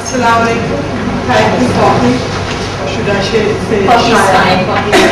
Assalamu alaikum. Thank you, Coffee. Or should I say Kohistan.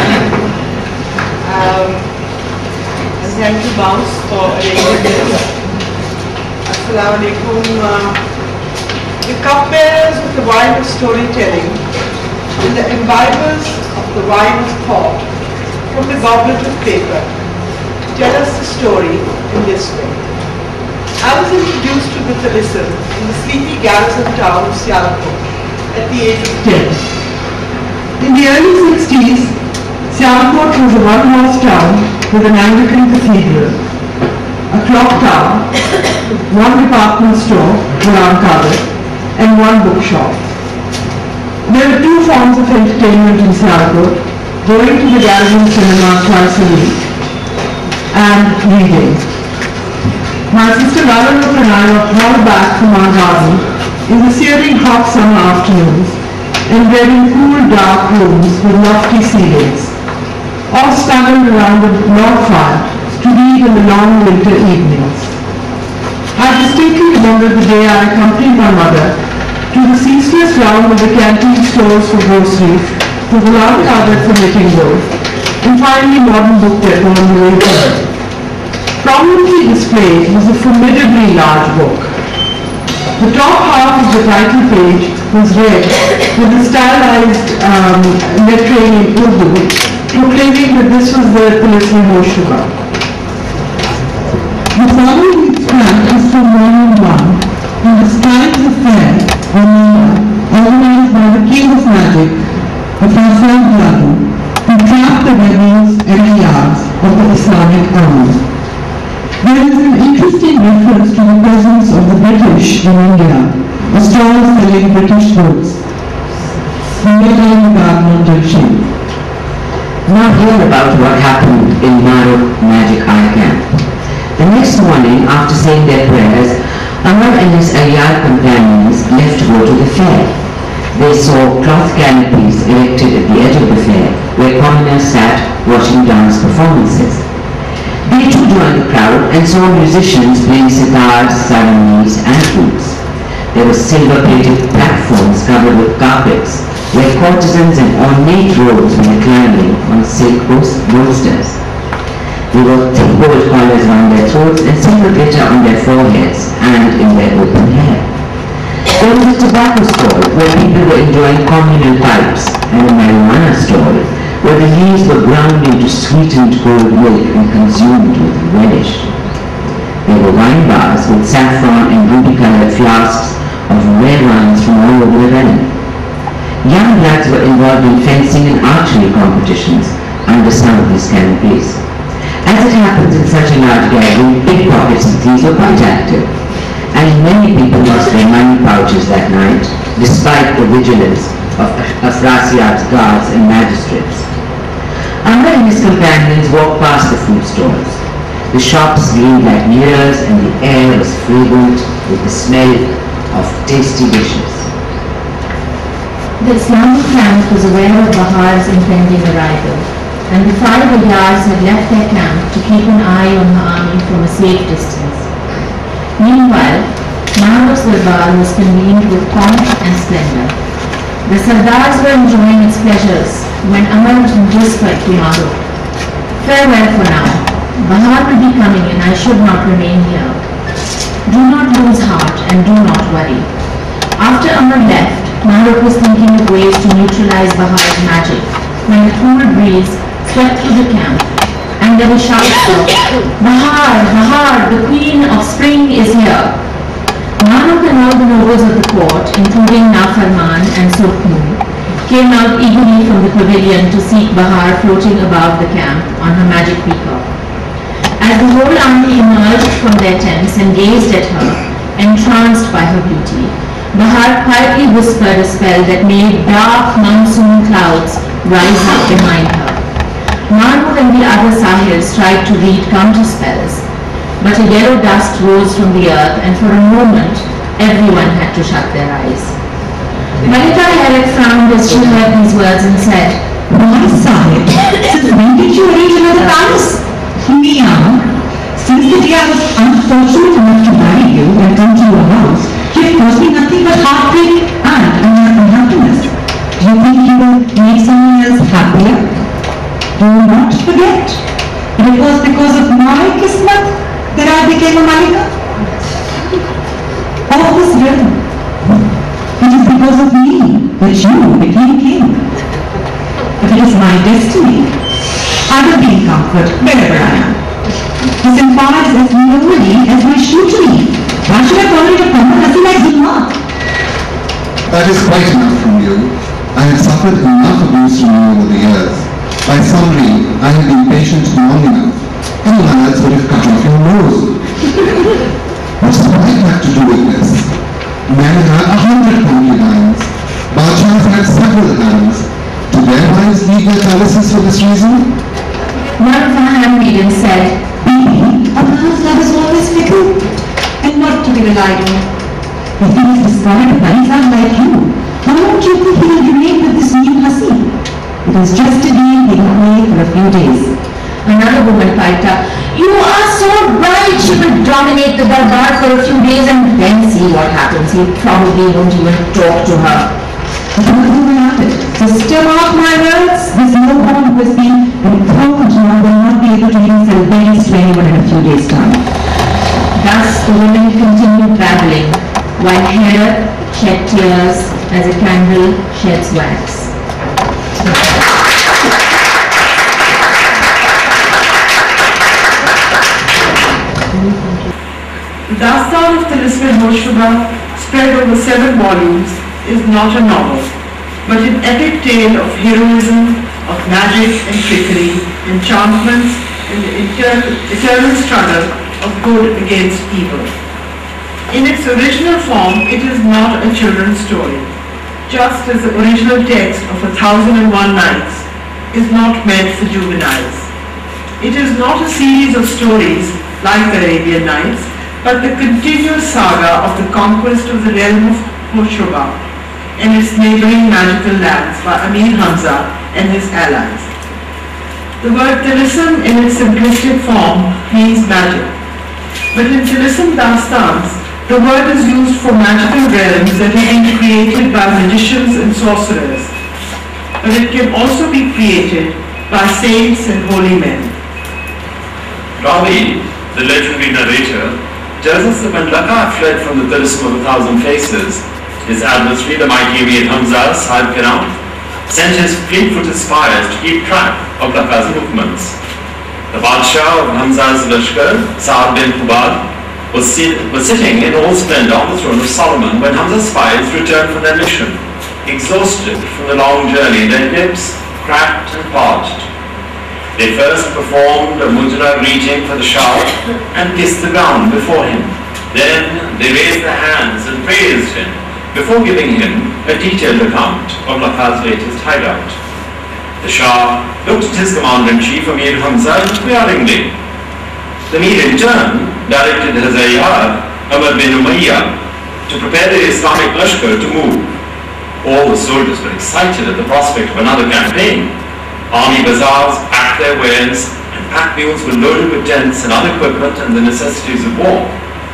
And thank you, Bounce, for arranging this. Assalamu alaikum. The cupbearers of the wine of storytelling and the imbibers of the wine of thought from the goblet of paper tell us the story in this way. I was introduced to the Tilism in the sleepy garrison town of Sialkot at the age of 10. In the early 60s, Sialkot was a one-horse town with an Anglican cathedral, a clock tower, one department store, Quran Kabir, and one bookshop. There were two forms of entertainment in Sialkot: going to the garrison cinema twice a week and reading. My sister Laqa and I were called back from our garden in the searing hot summer afternoons and read in cool dark rooms with lofty ceilings, or snuggled around the log fire to read in the long winter evenings. I distinctly remember the day I accompanied my mother to the ceaseless round of the canteen stores for groceries, to the loud cupboard for knitting wool, and finally modern book depot on the way home. Prominently displayed was a formidably large book. The top half of the title page was read with the stylized lettering in Urdu, proclaiming that this was the Tilism-e Hoshruba. The following extract is from Volume 1 and describes the fair or Laqa organized by the King of Magic, Afrasiyab Jadoo, who trapped the rebels and the yards of the Islamic army. There is an interesting reference to the presence of the British in India, a stall selling British goods. Now hear about what happened in Maruk Magic Eye Camp. The next morning, after saying their prayers, Amar and his Ayyar companions left to go to the fair. They saw cloth canopies erected at the edge of the fair, where commoners sat watching dance performances. They too joined the crowd and saw musicians playing sitars, sarangs, and flutes. There were silver-plated platforms covered with carpets, where courtesans in ornate robes were reclining on silk bolsters. They wore thick gold collars around their throats and silver glitter on their foreheads and in their open hair. There was a tobacco stall where people were enjoying communal pipes, and a marijuana stall where the leaves were ground into sweetened cold milk and consumed with relish. There were wine bars with saffron and ruby-colored flasks of rare wines from all over the realm. Young blacks were involved in fencing and archery competitions under some of these canopies. As it happens in such a large gathering, pickpockets and thieves were quite active, and many people lost their money pouches that night, despite the vigilance of Afrasiyab's guards and magistrates. Amr and his companions walked past the food stalls. The shops gleamed like mirrors, and the air was fragrant with the smell of tasty dishes. The Islamic camp was aware of Bahar's impending arrival, and the 5 Ayyars had left their camp to keep an eye on the army from a safe distance. Meanwhile, Maruk's Darbar was convened with pomp and splendor. The Sardars were enjoying its pleasures when Amar whispered to Maruk, "Farewell for now. Bahar will be coming and I should not remain here. Do not lose heart and do not worry." After Amar left, Maruk was thinking of ways to neutralize Bahar's magic when a cool breeze swept through the camp and there were shouts of, "Bahar, Bahar, the queen of spring is here." Maruk and all the nobles of the court, including Nafarman and Soknu, came out eagerly from the pavilion to seek Bahar floating above the camp on her magic peacock. As the whole army emerged from their tents and gazed at her, entranced by her beauty, Bahar quietly whispered a spell that made dark monsoon clouds rise up behind her. Maruk and the other Sahirs tried to read counter spells, but a yellow dust rose from the earth, and for a moment everyone had to shut their eyes. Malika Heret frowned as she heard these words and said, "Why, Sahib, since when did you arrange another palace?" "Mia, since the day I was unfortunate enough to marry you and come to your house, you've caused me nothing but heartbreak and unhappiness. Do you think you will make someone else happier? Do not forget, it was because of my kismat that I became a Malika. Of this realm. It is because of me that you became king. But it is my destiny. I will be in comfort wherever I am. This implies as nobody as my shoe to me. Why should I call it a permanency like Zulma? That is quite enough from you. I have suffered enough abuse from you over the years. By summary, I have been patient long enough. Any lads would have cut off your nose. What does I have to do with this? Men had 100 concubines. Bajahs had several harems. Do their wives leave their palaces for this reason? One of our handmaidens said, Baby, a man's love is always fickle and not to be relied on. If he is discarded by someone like you, how don't you think he will remain with this new hussy? It is just a deal he will play for a few days. Another woman piped up, "You are so right, she will dominate the darbar for a few days and then see what happens. He probably won't even talk to her." Sister, mark my words, this newborn who has been enthroned now will not be able to even sell berries to anyone in a few days' time. Thus the women continued babbling, while hair shed tears as a candle sheds wax. The Dastan of Tilism-e Hoshruba, spread over 7 volumes, is not a novel, but an epic tale of heroism, of magic and trickery, enchantments, and the eternal struggle of good against evil. In its original form, it is not a children's story, just as the original text of 1001 Nights is not meant for juveniles. It is not a series of stories like the Arabian Nights, but the continuous saga of the conquest of the realm of Hoshruba and its neighboring magical lands by Emir Hamza and his allies. The word Tilism in its simplistic form means magic, but in Tilism Dastans, the word is used for magical realms that have been created by magicians and sorcerers, but it can also be created by saints and holy men. Ravi, the legendary narrator, tells us that when Laqa fled from the Tilism of 1,000 Faces, his adversary, the mighty Emir Hamza, sent his fleet-footed spies to keep track of Laqa's movements. The Badshah of Hamza's Lashkar, Sa'ad bin Hubad, was sitting in all splendor on the throne of Solomon when Hamza's spies returned from their mission, exhausted from the long journey, their lips cracked and parched. They first performed a mudra greeting for the Shah and kissed the ground before him. Then they raised their hands and praised him before giving him a detailed account of Laqa's latest hideout. The Shah looked at his commander-in-chief, Emir Hamza, inquiringly. The Emir in turn directed his Ayyar, Amr bin Umayyah, to prepare the Islamic Lashkar to move. All the soldiers were excited at the prospect of another campaign. Army bazaars packed their wares, and pack mules were loaded with tents and other equipment and the necessities of war.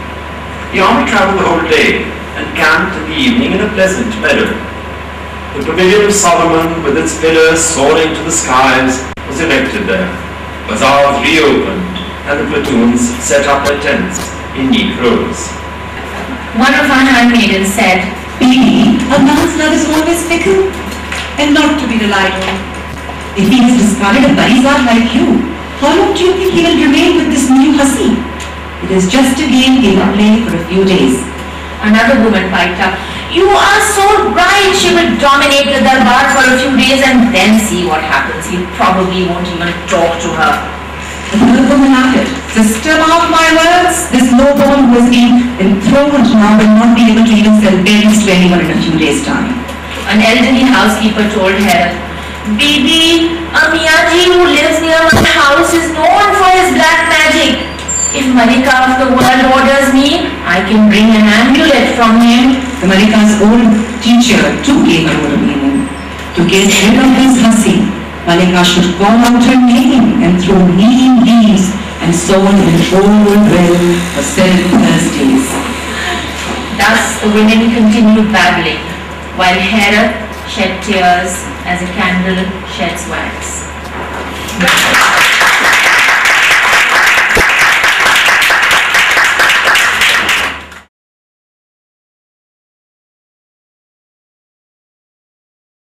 The army travelled the whole day and camped in the evening in a pleasant meadow. The pavilion of Solomon, with its pillars soaring to the skies, was erected there. Bazaars reopened, and the platoons set up their tents in neat rows. One of our handmaidens said, Baby, a man's love is always fickle and not to be relied on. If he has discarded a barizar like you, how long do you think he will remain with this new hussy? It is just a game he will play for a few days. Another woman piped up, "You are so right, she will dominate the darbar for a few days and then see what happens. He probably won't even talk to her." Another woman added, "Sister, mark my words, this newborn who has been enthroned now will not be able to even sell berries to anyone in a few days' time." An elderly housekeeper told her, "Bibi, a Miyaji who lives near my house is known for his black magic. If Malika of the world orders me, I can bring an amulet from him." The Malika's old teacher too gave her own meaning. To get rid of this hussy, Malika should call out her name and throw neem leaves and sow in an old well for 7 Thursdays. Thus the women continued babbling, while Herat shed tears as a candle sheds wax.